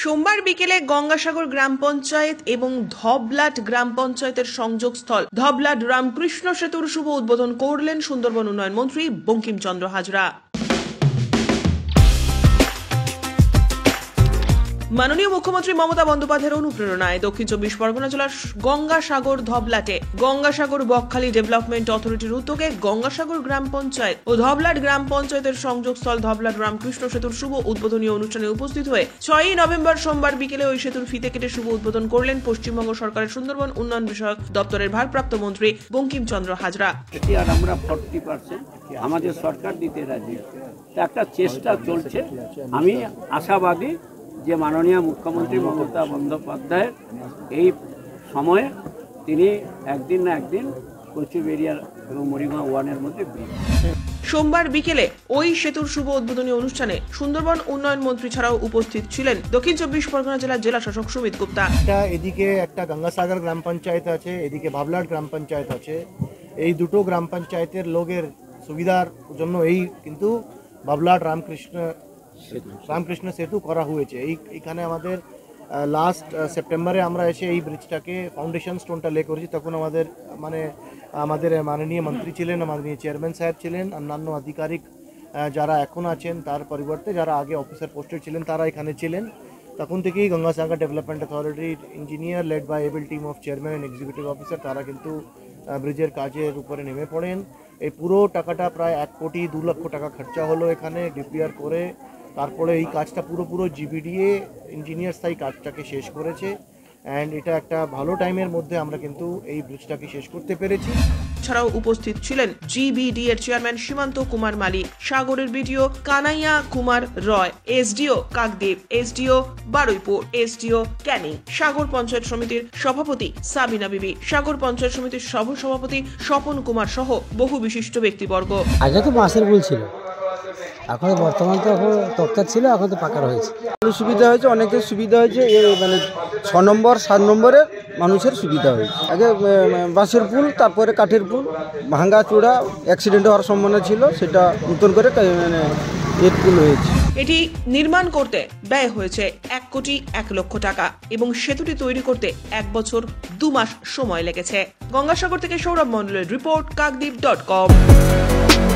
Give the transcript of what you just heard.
সোমবার বিকেলে গঙ্গাসাগর গ্রাম পঞ্চায়েত এবং ধবলাট গ্রাম পঞ্চায়েতের সংযোগস্থল ধবলাট রামকৃষ্ণ সেতুর শুভ উদ্বোধন করলেন সুন্দরবন উন্নয়ন মন্ত্রী বঙ্কিমচন্দ্র হাজরা। মাননীয় মুখ্যমন্ত্রী মমতা বন্দ্যোপাধ্যায়ের অনুপ্রেরণায় দক্ষিণ 24 পরগনা জেলার গঙ্গাসাগর ধবলাটে গঙ্গাসাগর বকখালি ডেভেলপমেন্ট অথরিটির উদ্যোগে গঙ্গাসাগর গ্রাম পঞ্চায়েত ও ধবলাট গ্রাম পঞ্চায়েতের সংযোগস্থল ধবলাট রামকৃষ্ণ সেতুর শুভ উদ্বোধনী অনুষ্ঠানে উপস্থিত হয়ে 6 নভেম্বর সোমবার বিকেলে ওই সেতুর ফিতে কেটে শুভ উদ্বোধন করলেন পশ্চিমবঙ্গ সরকারের সুন্দরবন উন্নয়ন বিষয়ক দপ্তরের ভারপ্রাপ্ত মন্ত্রী বঙ্কিমচন্দ্র হাজরা। আমরা 40% আমাদের সরকার দিতে রাজি, একটা চেষ্টা চলছে। আমি আশাবাদী যে মাননীয় মুখ্যমন্ত্রী মমতা বন্দ্যোপাধ্যায়ের এই সময়ে তিনি একদিন না একদিন কচুবেড়িয়া এবং মরিগাঁও ওয়ানের মধ্যে সোমবার বিকেলে ওই সেতুর শুভ উদ্বোধনী অনুষ্ঠানে সুন্দরবন উন্নয়ন মন্ত্রী ছাড়াও উপস্থিত ছিলেন দক্ষিণ 24 পরগনা জেলার জেলা শাসক সুমিত গুপ্তা। এদিকে একটা গঙ্গাসাগর গ্রাম পঞ্চায়েত আছে, এদিকে ভাবলাট গ্রাম পঞ্চায়েত আছে। এই দুটো গ্রাম পঞ্চায়েতের লোকের সুবিধার জন্য এই কিন্তু ভাবলাট রামকৃষ্ণ সেতু করা হয়েছে। এইখানে আমাদের লাস্ট সেপ্টেম্বরে আমরা এসে এই ব্রিজটাকে ফাউন্ডেশন স্টোনটা লে করেছি। তখন আমাদের মাননীয় মন্ত্রী ছিলেন, মাননীয় চেয়ারম্যান সাহেব ছিলেন, অন্যান্য আধিকারিক যারা এখন আছেন তার পরিবর্তে যারা আগে অফিসার পোস্টেড ছিলেন তারা এখানে ছিলেন। তখন থেকেই গঙ্গাসাগর ডেভেলপমেন্ট অথরিটির engineer led by able team of chairman and executive officer তারা কিন্তু ব্রিজের কাজের উপরে নেমে পড়েন। এই পুরো টাকাটা প্রায় 1 কোটি 2 লক্ষ টাকা খরচা হলো এখানে ডিপিআর করে। তারপরে এই কাজটা পুরো জিবিডিএ ইঞ্জিনিয়ার্স তাই কাজটাকে শেষ করেছে। অ্যান্ড এটা একটা ভালো টাইমের মধ্যে আমরা কিন্তু এই ব্রিজটাকে শেষ করতে পেরেছি। ছাড়াও উপস্থিত ছিলেন জিবিডি এর চেয়ারম্যান সীমান্ত কুমার মালি, সাগরের BDO Kanaiya Kumar Roy, SDO Kakdwip, SDO Baruipur, SDO Canning, Sagar panchayat সমিতির সভাপতি সাবিনা বিবি, সাগর পঞ্চায়েত সমিতির সভাপতি স্বপন কুমার সহ বহু বিশিষ্ট ব্যক্তিবর্গ। আগে তো বাঁশের পুল ছিল, এখন বর্তমান তো তক্তার ছিল, এখন তো পাকার হয়েছে। সুবিধা হয়েছে, অনেকের সুবিধা হয়েছে। মানে 6 নম্বর 7 নম্বরের মানুষের সুবিধা হয়েছে। আগে বাঁশের পুল, তারপরে কাঠের পুল, ভাঙ্গা চূড়া, অ্যাক্সিডেন্ট হওয়ার সম্ভাবনা ছিল, সেটা নতুন করে এর পুল হয়েছে। এটি নির্মাণ করতে ব্যয় হয়েছে 1 কোটি 1 লক্ষ টাকা এবং সেতুটি তৈরি করতে 1 বছর 2 মাস সময় লেগেছে। গঙ্গাসাগর থেকে সৌরভ মণ্ডলের রিপোর্ট, কাকদ্বীপ.com।